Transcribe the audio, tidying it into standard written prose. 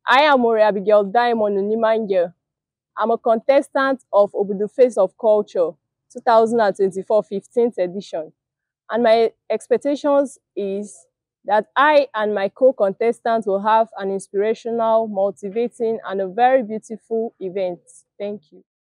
I am Orie Abigail Diamond Onimanje. I'm a contestant of Obudu Face of Culture 2024 15th edition. And my expectations is that I and my co-contestants will have an inspirational, motivating, and a very beautiful event. Thank you.